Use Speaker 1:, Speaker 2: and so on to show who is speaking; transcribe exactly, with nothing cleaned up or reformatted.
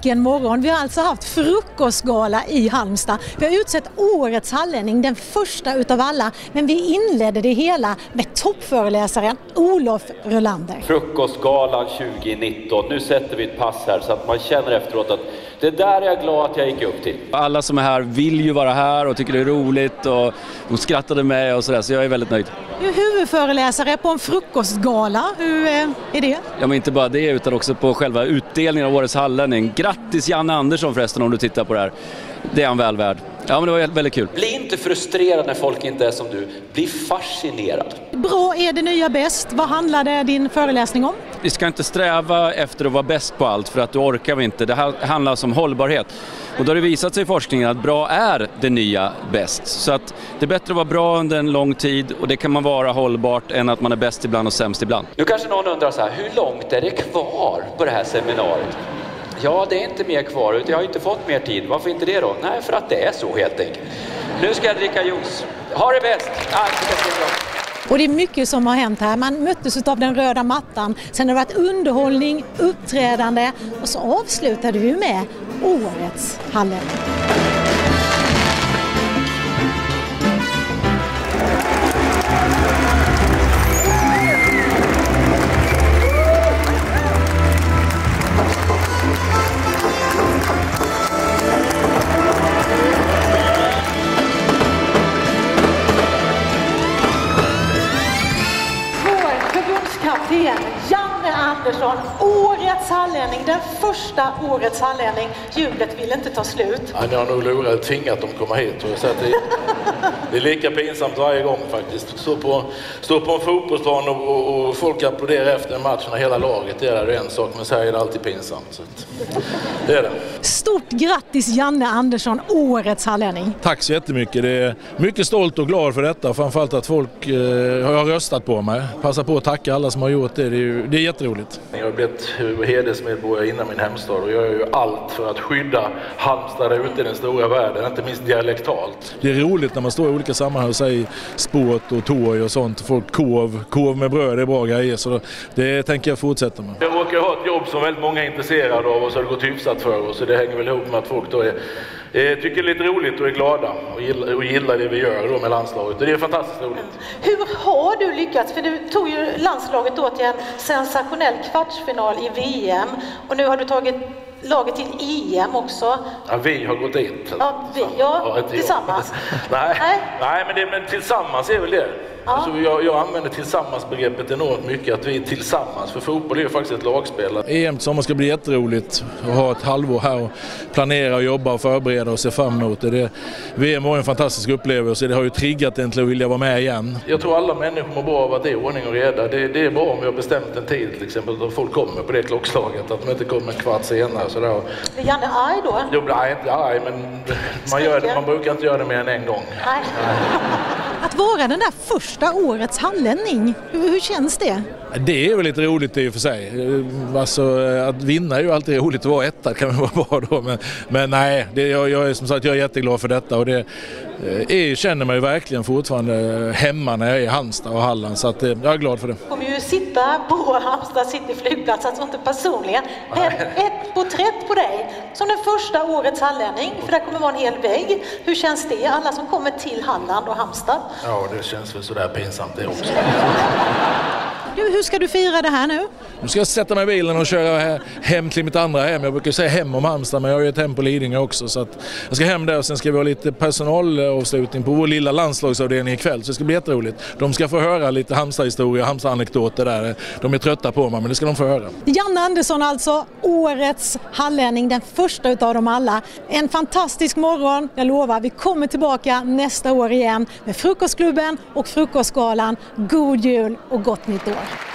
Speaker 1: vilken morgon. Vi har alltså haft frukostgala i Halmstad. Vi har utsett årets hallänning, den första utav alla. Men vi inledde det hela med toppföreläsaren Olof Rolander.
Speaker 2: Frukostgalan tjugo nitton. Nu sätter vi ett pass här så att man känner efteråt att det där är jag glad att jag gick upp till.
Speaker 3: Alla som är här vill ju vara här och tycker det är roligt och de skrattade med och sådär, så jag är väldigt nöjd.
Speaker 1: Du är huvudföreläsare på en frukostgala. Hur är det?
Speaker 3: Ja, men inte bara det utan också på själva utdelningen av årets hallänning. Grattis Janne Andersson förresten om du tittar på det här. Det är han väl värd. Ja, men det var väldigt kul.
Speaker 2: Bli inte frustrerad när folk inte är som du. Bli fascinerad.
Speaker 1: Bra är det nya bäst. Vad handlade din föreläsning om?
Speaker 3: Vi ska inte sträva efter att vara bäst på allt för att du orkar vi inte. Det handlar om hållbarhet. Och då har det visat sig i forskningen att bra är det nya bäst. Så att det är bättre att vara bra under en lång tid och det kan man vara hållbart än att man är bäst ibland och sämst ibland.
Speaker 2: Nu kanske någon undrar så här, hur långt är det kvar på det här seminariet? Ja, det är inte mer kvar, utan jag har inte fått mer tid. Varför inte det då? Nej, för att det är så helt enkelt. Nu ska jag dricka juice. Ha det bäst!
Speaker 1: Och det är mycket som har hänt här. Man möttes av den röda mattan. Sen har det varit underhållning, uppträdande och så avslutade vi med årets hallänning. Janne Andersson, årets hallänning, den första årets hallänning. Jublet vill inte ta slut.
Speaker 4: Ja, ni har nog lurat, tvingat dem att komma hit. Så att det, det är lika pinsamt varje gång faktiskt. Stå på, stå på en fotbollsplan och, och, och folk applåderar efter matchen, hela laget. Det är en sak, men så här är det alltid pinsamt. Så att, det är det.
Speaker 1: Stort grattis Janne Andersson, årets hallänning.
Speaker 5: Tack så jättemycket. Det är mycket stolt och glad för detta. Framförallt att folk eh, har röstat på mig. Passa på att tacka alla som har gjort det. Det är, ju, det är jätteroligt.
Speaker 4: Jag har blivit hedersmedborgare innan min hemstad och jag gör ju allt för att skydda Halmstad ute i den stora världen, inte minst dialektalt.
Speaker 5: Det är roligt när man står i olika sammanhang och säger sport och torg och sånt. Folk kov, kov med bröd är bra grejer, så det tänker jag fortsätta med.
Speaker 4: Jag råkar ha ett jobb som väldigt många är intresserade av och så har det gått hyfsat för oss, så det hänger väl ihop med att folk då är Jag tycker det är lite roligt och är glada och gillar, och gillar det vi gör då med landslaget. Och det är fantastiskt roligt.
Speaker 1: Hur har du lyckats? För du tog ju landslaget då till en sensationell kvartsfinal i V M. Och nu har du tagit laget till E M också.
Speaker 4: Ja, vi har gått dit.
Speaker 1: Ja, vi, ja, ja tillsammans.
Speaker 4: nej, nej. nej, men, det, men tillsammans är väl det. Ja. Alltså jag, jag använder tillsammans-begreppet enormt mycket, att vi är tillsammans. För fotboll är ju faktiskt ett lagspel.
Speaker 5: E M sommar ska bli jätteroligt att ha ett halvår här och planera och jobba och förbereda och se fram emot det. det V M var en fantastisk upplevelse, det har ju triggat en till att vilja vara med igen.
Speaker 4: Jag tror alla människor mår bra av att det är ordning och reda. Det, det är bra om vi har bestämt en tid till exempel, att folk kommer på det klockslaget, att de inte kommer en kvart senare. Så där.
Speaker 1: Är Janne arg då?
Speaker 4: Jag blir inte arg, men man, gör det, man brukar inte göra det mer än en gång.
Speaker 1: Nej. Att vara den där första årets hallänning, hur, hur känns det?
Speaker 5: Det är väl lite roligt i och för sig. Alltså, att vinna är ju alltid roligt, att vara etta kan vara bra då. Men, men nej, det, jag, jag är som sagt jag är jätteglad för detta. Och det, jag känner mig verkligen fortfarande hemma när jag är i Halmstad och Halland. Så att, jag är glad för det.
Speaker 1: Jag kommer ju sitta på Halmstad City flygplats, alltså inte personligen. Men ett porträtt på dig som den första årets hallänning. För det kommer vara en hel vägg. Hur känns det? Alla som kommer till Halland och Halmstad.
Speaker 4: Ja, det känns väl sådär pinsamt det också.
Speaker 1: Du, hur ska du fira det här nu?
Speaker 5: Nu ska jag sätta mig i bilen och köra hem till mitt andra hem. Jag brukar säga hem om Halmstad, men jag har ju ett hem på Lidingö också. Så att jag ska hem där och sen ska vi ha lite personalavslutning på vår lilla landslagsavdelning ikväll. Så det ska bli jätteroligt. De ska få höra lite Halmstad-historia, Halmstad-anekdoter där. De är trötta på mig, men det ska de få höra.
Speaker 1: Janne Andersson alltså, årets hallänning, den första utav dem alla. En fantastisk morgon, jag lovar. Vi kommer tillbaka nästa år igen med Frukostklubben och Frukostgalan. God jul och gott nytt år!